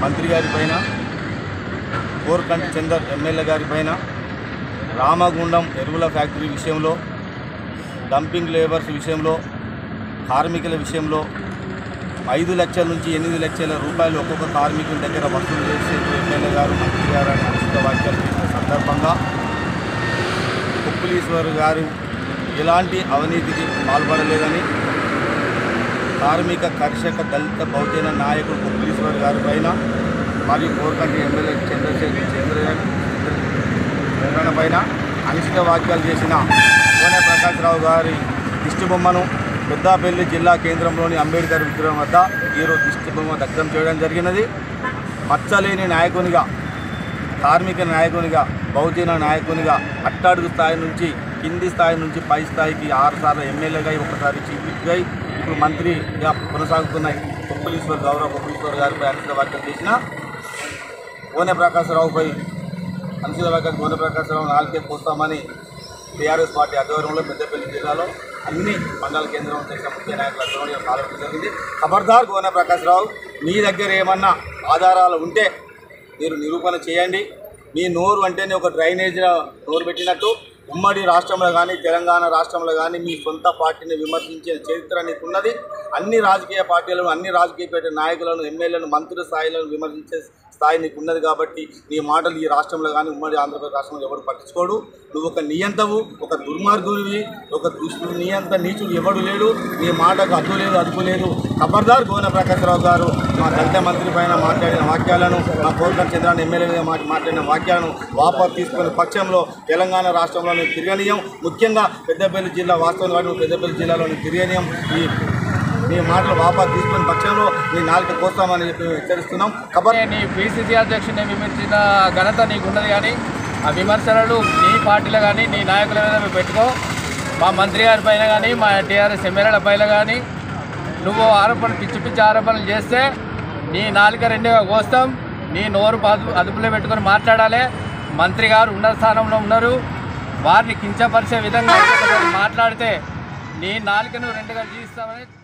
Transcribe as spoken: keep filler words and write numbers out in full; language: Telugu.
మంత్రి గారి పైన, కోరకంటి చందర్ ఎమ్మెల్యే గారి పైన రామగుండం ఎరువుల ఫ్యాక్టరీ విషయంలో, డంపింగ్ లేబర్స్ విషయంలో, కార్మికుల విషయంలో ఐదు లక్షల నుంచి ఎనిమిది లక్షల రూపాయలు ఒక్కొక్క కార్మికుల దగ్గర వసూలు చేసే ఎమ్మెల్యే గారు, మంత్రి గారు అని అనుచిత వ్యాఖ్యలు చేసిన సందర్భంగా కొప్పులీశ్వర్ గారు ఎలాంటి అవినీతికి పాల్పడలేదని కార్మిక, కర్షక, దళిత, బహుజన నాయకుడు కొప్పులీశ్వర్ గారి పైన మరియు కోరకంటి ఎమ్మెల్యే చంద్రశేఖర్ చంద్ర చంద్రన పైన అనుచిత వ్యాఖ్యలు చేసిన కోనె ప్రకాశ్రావు గారి దిష్టిబొమ్మను పెద్దపల్లి జిల్లా కేంద్రంలోని అంబేద్కర్ విగ్రహం వద్ద ఈరోజు దిష్టిబొమ్మ దగ్ధం చేయడం జరిగినది. మచ్చలేని నాయకునిగా, కార్మిక నాయకునిగా, బహుజన నాయకునిగా అట్టడుగు స్థాయి నుంచి కింది స్థాయి నుంచి పై స్థాయికి ఆరు సార్లు ఎమ్మెల్యేగా, ఒకసారి చీఫ్ విప్గా, ఇప్పుడు మంత్రిగా కొనసాగుతున్న కొప్పులీశ్వర్ గౌరవ కొప్పులీశ్వర్ గారిపై అనుచిత వ్యాఖ్యలు చేసిన కోనె ప్రకాశ్రావుపై అనుచిత వ్యాఖ్యలు కోనె ప్రకాశ్రావు నాలుగే పోస్తామని టీఆర్ఎస్ పార్టీ ఆధ్వర్యంలో పెద్దపల్లి జిల్లాలో అన్ని మండల కేంద్రం చేసిన ముఖ్య నాయకుల ఆధ్వర్యంలో పాల్గొనడం జరిగింది. ఖబర్దార్ కోనె ప్రకాశ్రావు, మీ దగ్గర ఏమన్నా ఆధారాలు ఉంటే మీరు నిరూపణ చేయండి. మీ నోరు అంటేనే ఒక డ్రైనేజ్ నోరు పెట్టినట్టు ఉమ్మడి రాష్ట్రంలో కానీ తెలంగాణ రాష్ట్రంలో కానీ మీ సొంత పార్టీని విమర్శించే చరిత్ర నీకు ఉన్నది. అన్ని రాజకీయ పార్టీలను, అన్ని రాజకీయ పార్టీ నాయకులను, ఎమ్మెల్యేలను, మంత్రుల స్థాయిలను విమర్శించే స్థాయి నీకు ఉన్నది కాబట్టి నీ మాటలు ఈ రాష్ట్రంలో కానీ ఉమ్మడి ఆంధ్రప్రదేశ్ రాష్ట్రంలో ఎవరు పట్టించుకోడు. నువ్వు ఒక నియంతవు, ఒక దుర్మార్గుడివి, ఒక దుష్టు నియంత నీచుడు ఎవడు లేడు. నీ మాటకు అడ్డు లేదు, అదుపు లేదు. ఖబర్దార్ కోనె ప్రకాశ్రావు గారు మా దళిత మంత్రి పైన మాట్లాడిన వాక్యాలను, మా కోరకంటి చంద్రాన్ని ఎమ్మెల్యే మీద మాట్లాడిన వాక్యాలను వాపసు తీసుకునే పక్షంలో తెలంగాణ రాష్ట్రంలోని తిరగనీయం, ముఖ్యంగా పెద్దపల్లి జిల్లా వాస్తవం వాటి పెద్దపల్లి జిల్లాలోని తిరగనీయం. ఈ నీ మాటలు వాపసు తీసుకునే పక్షంలో నీ నాలుక కోస్తామని చెప్పి హెచ్చరిస్తున్నాం. ఖబర్ నీ పీసీసీ అధ్యక్షుడిని విమర్శించిన ఘనత నీకున్నది, కానీ ఆ విమర్శనలు నీ పార్టీలో కానీ నీ నాయకుల మీద పెట్టుకో. మా మంత్రి గారి పైన కానీ మా టీఆర్ఎస్ ఎమ్మెల్యేల పైన కానీ నువ్వు ఆరోపణలు పిచ్చి పిచ్చి ఆరోపణలు చేస్తే నీ నాలుక రెండుగా కోస్తాం. నీ నోరు అదుపు అదుపులో పెట్టుకొని మాట్లాడాలి. మంత్రి గారు ఉన్నత స్థానంలో ఉన్నారు, వారిని కించపరిచే విధంగా మాట్లాడితే నీ నాలుకను రెండుగా జీవిస్తామని